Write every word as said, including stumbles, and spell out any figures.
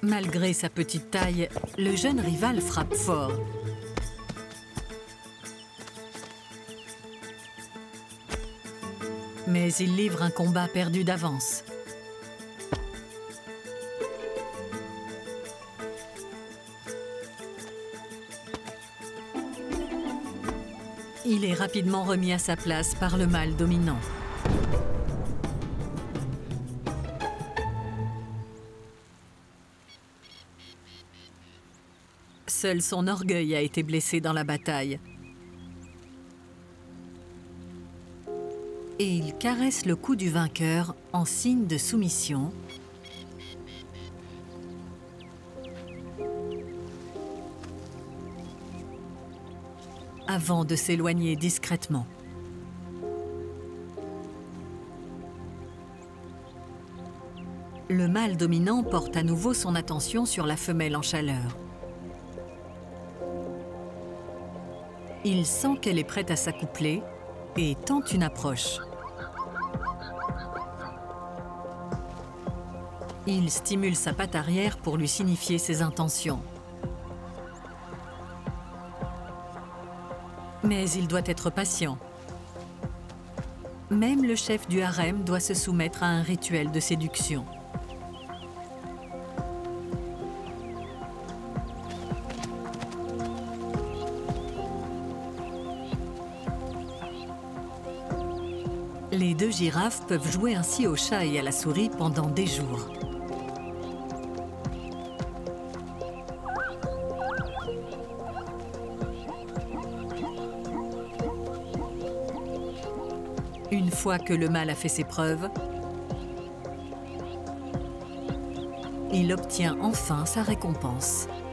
Malgré sa petite taille, le jeune rival frappe fort. Mais il livre un combat perdu d'avance. Il est rapidement remis à sa place par le mâle dominant. Seul son orgueil a été blessé dans la bataille. Et il caresse le cou du vainqueur en signe de soumission. Avant de s'éloigner discrètement. Le mâle dominant porte à nouveau son attention sur la femelle en chaleur. Il sent qu'elle est prête à s'accoupler et tente une approche. Il stimule sa patte arrière pour lui signifier ses intentions. Mais il doit être patient. Même le chef du harem doit se soumettre à un rituel de séduction. Les deux girafes peuvent jouer ainsi au chat et à la souris pendant des jours. Une fois que le mâle a fait ses preuves, il obtient enfin sa récompense.